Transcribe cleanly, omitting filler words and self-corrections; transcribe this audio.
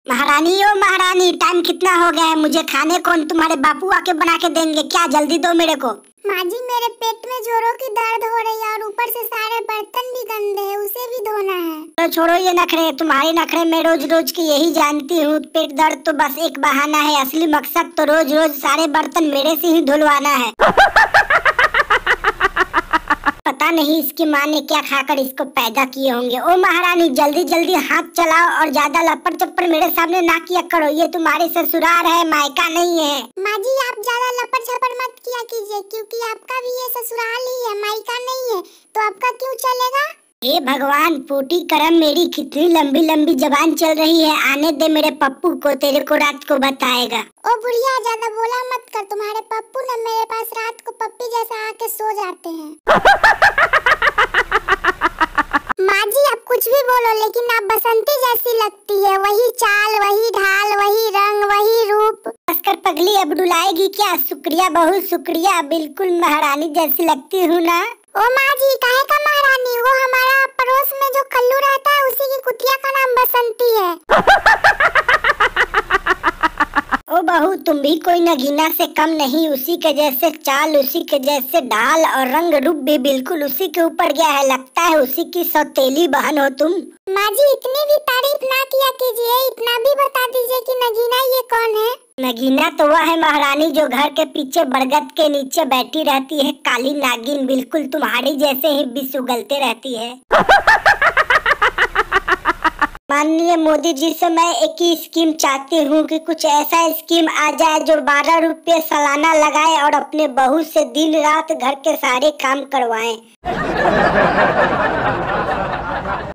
महारानी ओ महारानी, टाइम कितना हो गया है? मुझे खाने कौन तुम्हारे बापू आके बना के देंगे क्या? जल्दी दो मेरे को। माँ जी मेरे पेट में जोरों की दर्द हो रही है और ऊपर से सारे बर्तन भी गंदे हैं, उसे भी धोना है। तो छोड़ो ये नखरे, तुम्हारे नखरे मैं रोज रोज की यही जानती हूँ। पेट दर्द तो बस एक बहाना है, असली मकसद तो रोज रोज सारे बर्तन मेरे से ही धुलवाना है। पता नहीं इसकी माँ ने क्या खाकर इसको पैदा किए होंगे। ओ महारानी जल्दी जल्दी हाथ चलाओ और ज्यादा लपड़ चप्पड़ मेरे सामने ना किया करो, ये तुम्हारे ससुराल है, मायका नहीं है। माँ जी आप ज्यादा लपड़ छपड़ मत किया कीजिए, क्योंकि आपका भी ये ससुराल ही है, मायका नहीं है, तो आपका क्यों चलेगा? हे भगवान, पोटी करम मेरी, कितनी लंबी लंबी जबान चल रही है। आने दे मेरे पप्पू को, तेरे को रात को बताएगा। ओ बुढ़िया ज्यादा बोला मत कर, तुम्हारे पप्पू न मेरे पास रात को पप्पी जैसा आके सो जाते हैं। माँ जी आप कुछ भी बोलो, लेकिन आप बसंती जैसी लगती है, वही चाल, वही ढाल, वही रंग, वही रूप। बसकर पगली अब डुलाएगी क्या? शुक्रिया बहू शुक्रिया, बिल्कुल महारानी जैसी लगती हूँ ना। ओ माँ जी काहे का महारानी, वो हमारा पड़ोस में जो कल्लू रहता है उसी की कुतिया का नाम बसंती है। ओ बहू तुम भी कोई नगीना से कम नहीं, उसी के जैसे चाल, उसी के जैसे ढाल और रंग रूप भी बिल्कुल उसी के ऊपर गया है। लगता है उसी की सौतेली बहन हो तुम। माँ जी इतनी भी तारीफ ना किया कीजिए, इतना भी बता दीजिए कि नगीना ये कौन है? नगीना तो वह है महारानी जो घर के पीछे बरगद के नीचे बैठी रहती है, काली नागिन, बिल्कुल तुम्हारी जैसे ही विष उगलते रहती है। माननीय मोदी जी से मैं एक ही स्कीम चाहती हूँ कि कुछ ऐसा स्कीम आ जाए जो 12 रुपये सालाना लगाए और अपने बहू से दिन रात घर के सारे काम करवाएं।